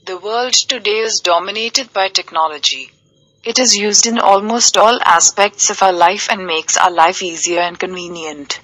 The world today is dominated by technology. It is used in almost all aspects of our life and makes our life easier and convenient.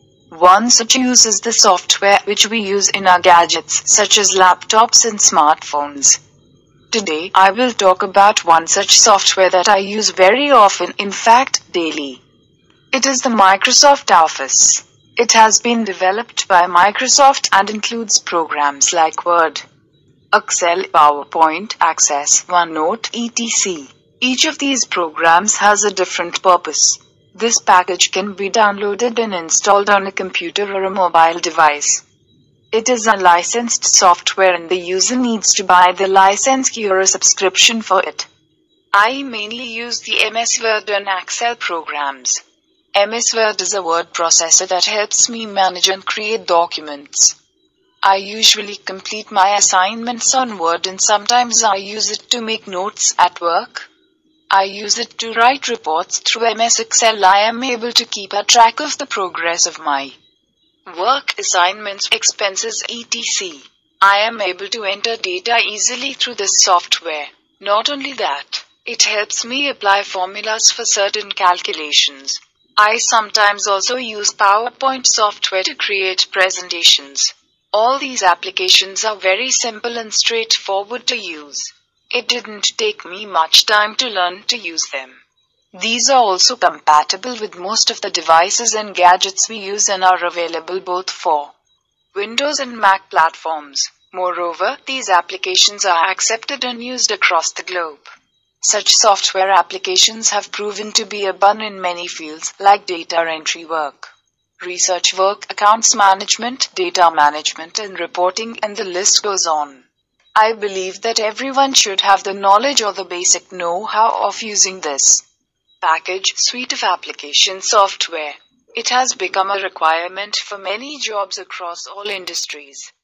One such use is the software which we use in our gadgets, such as laptops and smartphones. Today, I will talk about one such software that I use very often, in fact, daily. It is the Microsoft Office. It has been developed by Microsoft and includes programs like Word, Excel, PowerPoint, Access, OneNote, etc. Each of these programs has a different purpose. This package can be downloaded and installed on a computer or a mobile device. It is unlicensed software and the user needs to buy the license key or a subscription for it. I mainly use the MS Word and Excel programs. MS Word is a word processor that helps me manage and create documents. I usually complete my assignments on Word and sometimes I use it to make notes at work. I use it to write reports through MS Excel. I am able to keep a track of the progress of my work, assignments, expenses, etc. I am able to enter data easily through this software. Not only that, it helps me apply formulas for certain calculations. I sometimes also use PowerPoint software to create presentations. All these applications are very simple and straightforward to use. It didn't take me much time to learn to use them. These are also compatible with most of the devices and gadgets we use and are available both for Windows and Mac platforms. Moreover, these applications are accepted and used across the globe. Such software applications have proven to be a boon in many fields, like data entry work, research work, accounts management, data management and reporting, and the list goes on. I believe that everyone should have the knowledge or the basic know-how of using this package suite of application software. It has become a requirement for many jobs across all industries.